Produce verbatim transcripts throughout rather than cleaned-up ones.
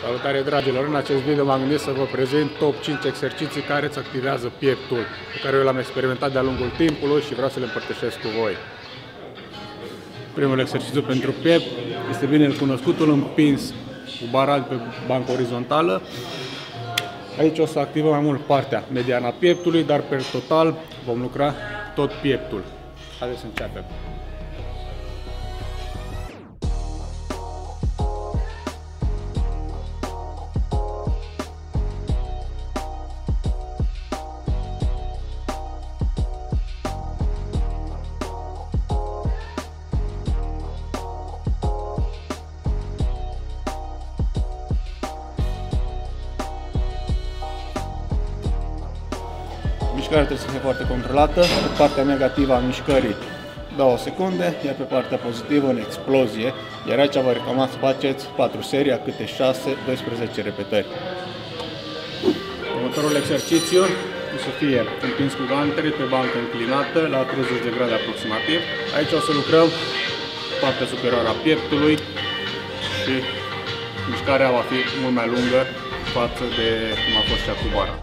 Salutare, dragilor! În acest video m-am gândit să vă prezint top cinci exerciții care îți activează pieptul, pe care eu l-am experimentat de-a lungul timpului și vreau să le împărtășesc cu voi. Primul exercițiu pentru piept este bine cunoscutul împins cu bara pe bancă orizontală. Aici o să activăm mai mult partea mediană a pieptului, dar pe total vom lucra tot pieptul. Haideți să începem! Mișcarea trebuie să fie foarte controlată. Pe partea negativă a mișcării două secunde, iar pe partea pozitivă în explozie. Iar aici vă recomand să faceți patru serii, a câte șase doisprezece repetări. Următorul exercițiu o să fie împins cu gantele pe bancă înclinată la treizeci de grade aproximativ. Aici o să lucrăm partea superioară a pieptului și mișcarea va fi mult mai lungă față de cum a fost cea cu bara.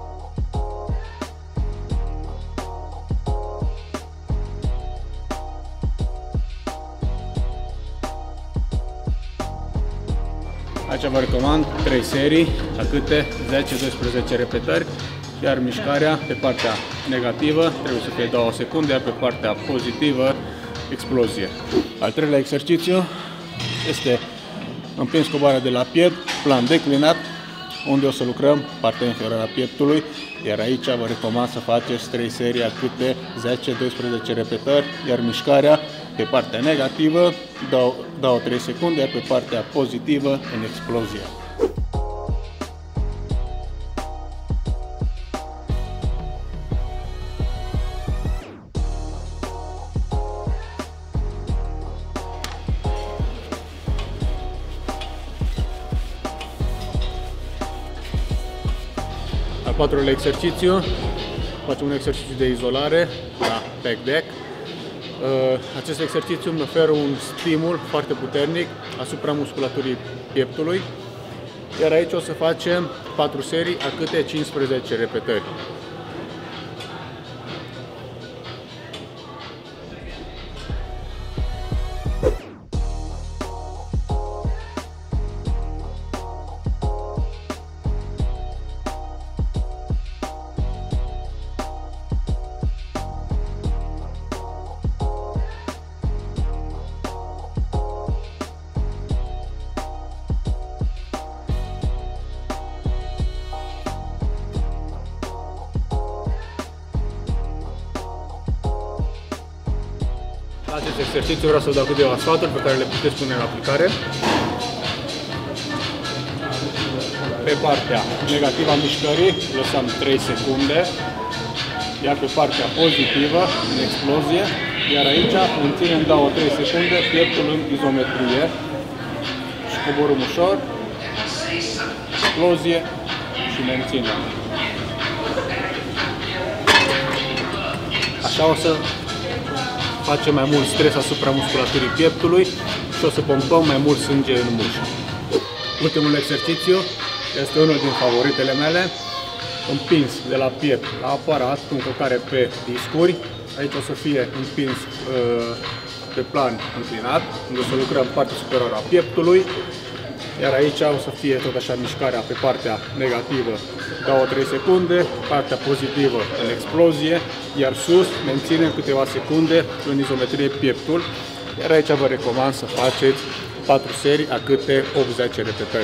Aici vă recomand trei serii, a câte zece doisprezece repetări, iar mișcarea pe partea negativă trebuie să fie două secunde, iar pe partea pozitivă explozie. Al treilea exercițiu este împins cu bara de la piept, plan declinat, unde o să lucrăm partea inferioară a pieptului, iar aici vă recomand să faceți trei serii, a câte zece doisprezece repetări, iar mișcarea pe partea negativă dau trei secunde, iar pe partea pozitivă în explozie. Al patrulea exercițiu, facem un exercițiu de izolare la back deck. Acest exercițiu îmi oferă un stimul foarte puternic asupra musculaturii pieptului, iar aici o să facem patru serii, a câte cincisprezece repetări. La acest exercițiu vreau să vă dau câteva sfaturi pe care le puteți pune în aplicare. Pe partea negativă a mișcării lăsăm trei secunde, iar pe partea pozitivă în explozie, iar aici menținem două trei secunde pieptul în izometrie și coborâm ușor, explozie și menținem. Așa o să facem mai mult stres asupra musculaturii pieptului și o să pompăm mai mult sânge în mușchi. Ultimul exercițiu este unul din favoritele mele, împins de la piept la aparat cu încărcare pe discuri. Aici o să fie împins uh, pe plan înclinat, unde o să lucrăm partea superioară a pieptului, iar aici o să fie tot așa mișcarea pe partea negativă două trei secunde, partea pozitivă în explozie, iar sus menținem câteva secunde în izometrie pieptul, iar aici vă recomand să faceți patru serii, a câte opt zece repetări.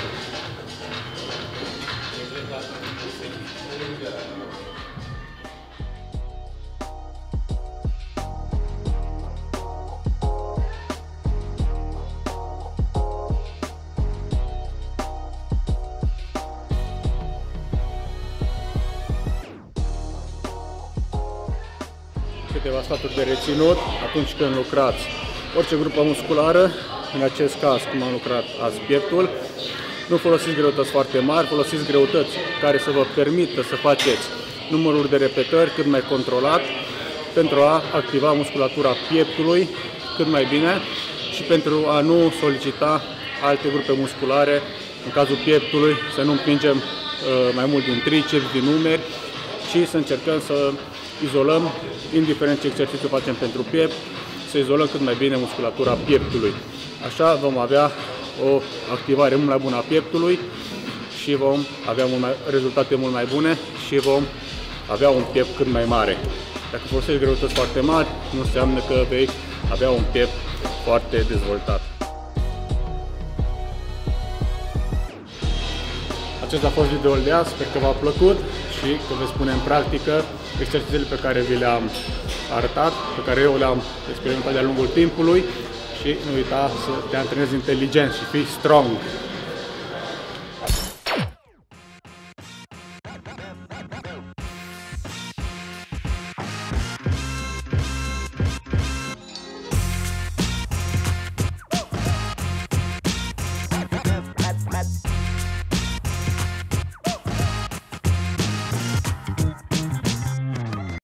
Câteva sfaturi de reținut atunci când lucrați orice grupă musculară, în acest caz cum am lucrat azi pieptul. Nu folosiți greutăți foarte mari, folosiți greutăți care să vă permită să faceți numărul de repetări cât mai controlat pentru a activa musculatura pieptului cât mai bine și pentru a nu solicita alte grupe musculare în cazul pieptului, să nu împingem mai mult din triceps, din umeri, ci să încercăm să izolăm, indiferent ce exercițiu facem pentru piept, să izolăm cât mai bine musculatura pieptului. Așa vom avea o activare mult mai bună a pieptului și vom avea mult mai, rezultate mult mai bune și vom avea un piept cât mai mare. Dacă folosești greutăți foarte mari, nu înseamnă că vei avea un piept foarte dezvoltat. Acesta a fost videoul de azi, sper că v-a plăcut și că veți pune în practică exercițiile pe care vi le-am arătat, pe care eu le-am experimentat de-a lungul timpului și nu uita să te antrenezi inteligent și fii strong.